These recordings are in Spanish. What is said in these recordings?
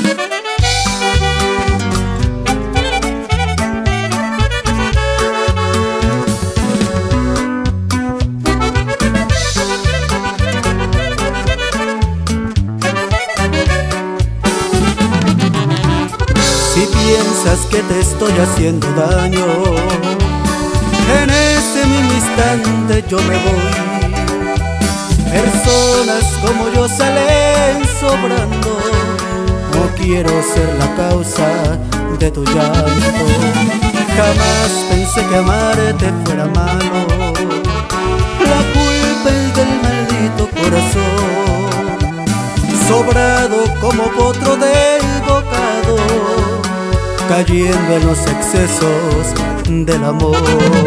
Si piensas que te estoy haciendo daño, en ese mismo instante yo me voy. Personas como yo salen sobrando, no quiero ser la causa de tu llanto. Jamás pensé que amarte fuera malo, la culpa es del maldito corazón. Sobrado como potro del bocado, cayendo en los excesos del amor.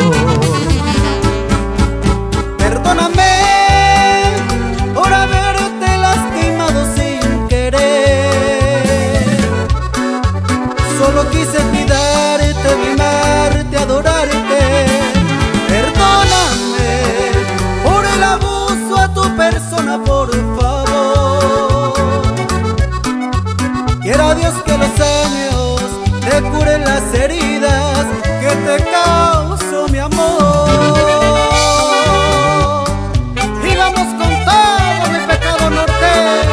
Perdóname por haberte lastimado sin querer. Solo quise cuidarte, mimarte, adorarte. Perdóname por el abuso a tu persona, por favor. Quiera Dios que los años te curen las heridas que te causó mi amor. Y vamos con todo mi pecado norte.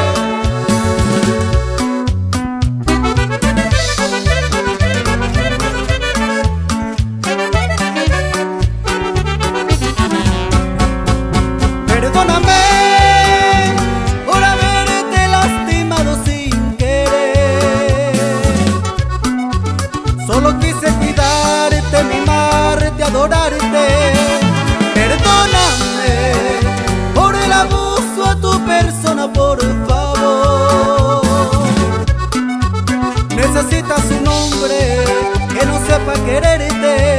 Perdóname por haberte lastimado sin querer. Solo quise cuidarte, mimarte, adorarte. Perdóname por el abuso a tu persona, por favor. Necesitas un hombre que no sepa quererte,